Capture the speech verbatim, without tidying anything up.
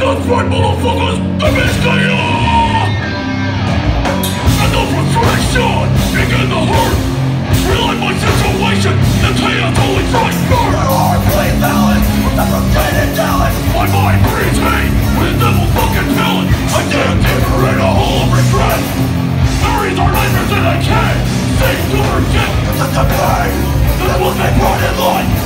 That's right, motherfuckers! The best I am! And the frustration begin to hurt. Realize my situation, the chaos always right. My heart plays balance with the frustrated talent. My mind breathes hate with devil fucking villain. I dig deeper in a hole of regret. Memories are nightmares that I can't seem to forget. It's just a pain that was brought in life.